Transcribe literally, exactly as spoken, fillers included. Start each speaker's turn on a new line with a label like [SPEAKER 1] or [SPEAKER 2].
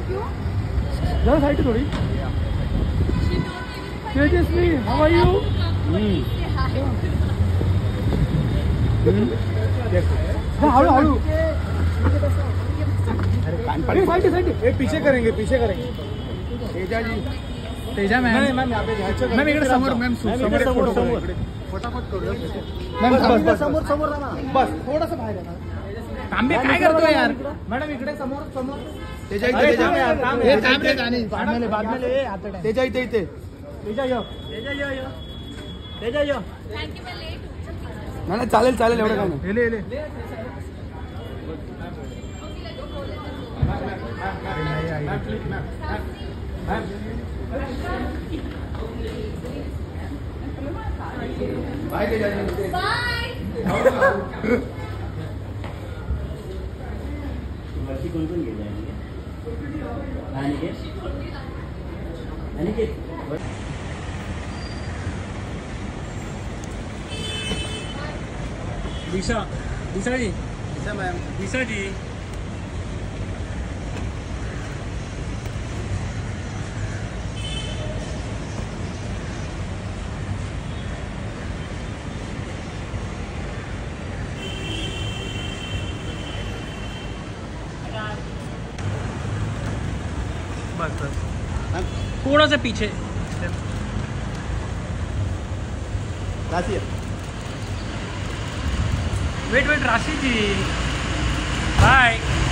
[SPEAKER 1] जरा साइड थोड़ी। Tejaswi, how are you? हळू हळू। अरे साइड साइड, पीछे करेंगे पीछे करेंगे। तेजा जी, तेजा मैम, मैम यहाँ पे मैम इकडे समोर, मैम समोर समोर फटाफट करूया मैम। बस समोर समोर राहा, बस थोडंसं बाहेर आहे। तांबे काय करतोय यार? मॅडम इकडे समोर समोर। तेजा इथे, तेजा हे काम रे गाणी बाद में बाद में ले आता। तेजा इथे इथे, तेजा यो, तेजा यो यो, तेजा यो। थँक यू, मैं लेट हूं। नाही चालेल चालेल, एवढं काय नाही। ले ले बाय तेजा जी, बाय। वरती कोण कोण गेले? अनिकेत, अनिकेत, दिशा, दिशा जी, दिशा मैम, दिशा जी। बस बस थोड़ा सा पीछे। वेट वेट राशि जी, बाय।